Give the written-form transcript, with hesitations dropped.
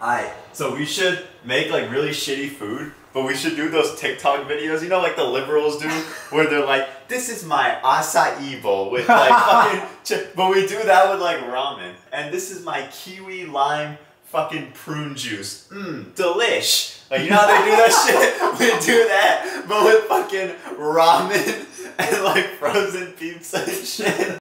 Alright, so we should make like really shitty food, but we should do those TikTok videos, you know, like the liberals do, where they're like, this is my acai bowl with like fucking but we do that with like ramen. And this is my kiwi lime fucking prune juice. Delish. Like, you know how they do that shit? We do that, but with fucking ramen and like frozen pizza and shit.